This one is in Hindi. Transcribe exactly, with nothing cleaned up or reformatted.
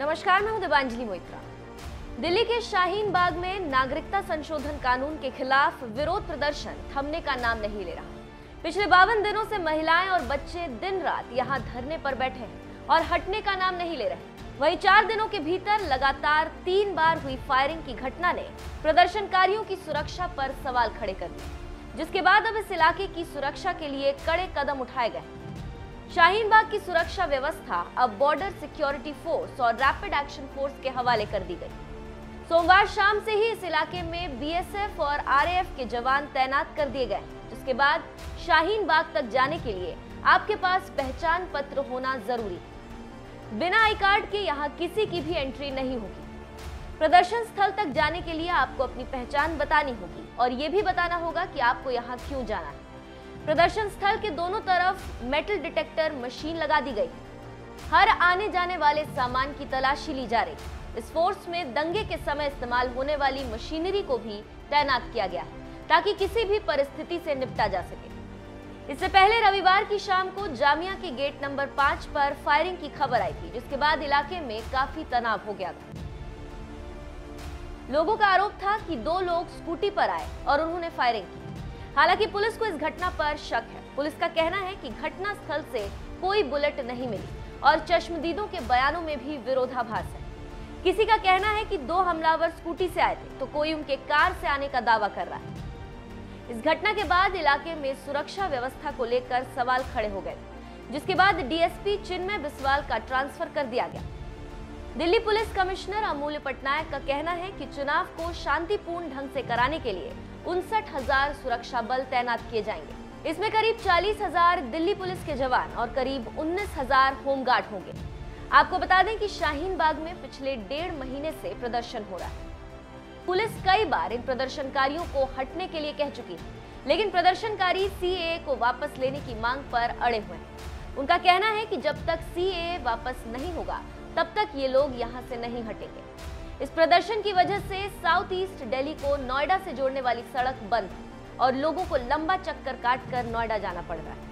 नमस्कार, मैं हूं दिबांजलि मोइत्रा। दिल्ली के शाहीन बाग में नागरिकता संशोधन कानून के खिलाफ विरोध प्रदर्शन थमने का नाम नहीं ले रहा। पिछले बावन दिनों से महिलाएं और बच्चे दिन रात यहां धरने पर बैठे हैं और हटने का नाम नहीं ले रहे। वहीं चार दिनों के भीतर लगातार तीन बार हुई फायरिंग की घटना ने प्रदर्शनकारियों की सुरक्षा पर सवाल खड़े कर दिए, जिसके बाद अब इस इलाके की सुरक्षा के लिए कड़े कदम उठाए गए। शाहीन बाग की सुरक्षा व्यवस्था अब बॉर्डर सिक्योरिटी फोर्स और रैपिड एक्शन फोर्स के हवाले कर दी गई। सोमवार शाम से ही इस इलाके में बीएसएफ और आरएएफ के जवान तैनात कर दिए गए, जिसके बाद शाहीन बाग तक जाने के लिए आपके पास पहचान पत्र होना जरूरी है। बिना आई कार्ड के यहाँ किसी की भी एंट्री नहीं होगी। प्रदर्शन स्थल तक जाने के लिए आपको अपनी पहचान बतानी होगी और ये भी बताना होगा कि आपको यहाँ क्यों जाना है। प्रदर्शन स्थल के दोनों तरफ मेटल डिटेक्टर मशीन लगा दी गई। हर आने जाने वाले सामान की तलाशी ली जा रही। इस फोर्स में दंगे के समय इस्तेमाल होने वाली मशीनरी को भी तैनात किया गया है ताकि किसी भी परिस्थिति से निपटा जा सके। इससे पहले रविवार की शाम को जामिया के गेट नंबर पांच पर फायरिंग की खबर आई थी, जिसके बाद इलाके में काफी तनाव हो गया था। लोगों का आरोप था कि दो लोग स्कूटी पर आए और उन्होंने फायरिंग की। हालांकि पुलिस को इस घटना पर शक है। पुलिस का कहना है कि घटना स्थल से कोई बुलेट नहीं मिली और चश्मदीदों के बयानों में भी विरोधाभास है। किसी का कहना है कि दो हमलावर स्कूटी से आए थे तो कोई उनके कार से आने का दावा कर रहा है। इस घटना के बाद इलाके में सुरक्षा व्यवस्था को लेकर सवाल खड़े हो गए, जिसके बाद डीएसपी चिन्मय बिस्वाल का ट्रांसफर कर दिया गया। दिल्ली पुलिस कमिश्नर अमूल्य पटनायक का कहना है कि चुनाव को शांतिपूर्ण ढंग से कराने के लिए उनसठ हजार सुरक्षा बल तैनात किए जाएंगे। इसमें करीब चालीस हजार दिल्ली पुलिस के जवान और करीब उन्नीस हजार होमगार्ड होंगे। आपको बता दें कि शाहीन बाग में पिछले डेढ़ महीने से प्रदर्शन हो रहा है। पुलिस कई बार इन प्रदर्शनकारियों को हटने के लिए कह चुकी है, लेकिन प्रदर्शनकारी सीएए को वापस लेने की मांग पर अड़े हुए हैं। उनका कहना है कि जब तक सीएए वापस नहीं होगा तब तक ये लोग यहाँ से नहीं हटेंगे। इस प्रदर्शन की वजह से साउथ ईस्ट दिल्ली को नोएडा से जोड़ने वाली सड़क बंद है और लोगों को लंबा चक्कर काटकर नोएडा जाना पड़ रहा है।